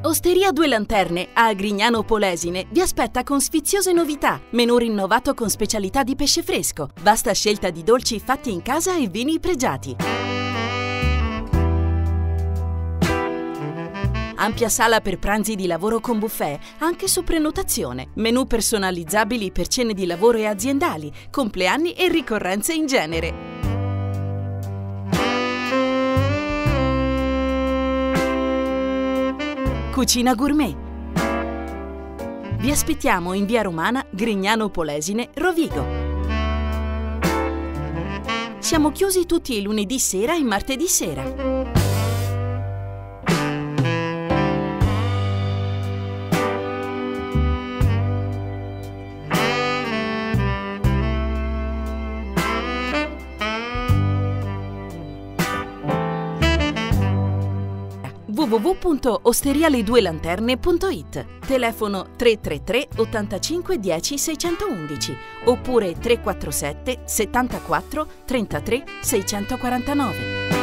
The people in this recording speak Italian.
Osteria Due Lanterne a Grignano Polesine vi aspetta con sfiziose novità. Menù rinnovato con specialità di pesce fresco, vasta scelta di dolci fatti in casa e vini pregiati. Ampia sala per pranzi di lavoro con buffet, anche su prenotazione. Menù personalizzabili per cene di lavoro e aziendali, compleanni e ricorrenze in genere. Cucina gourmet. Vi aspettiamo in via Romana, Grignano Polesine, Rovigo. Siamo chiusi tutti i lunedì sera e martedì sera. www.osterialeduelanterne.it. Telefono 333 85 10 611 oppure 347 74 33 649.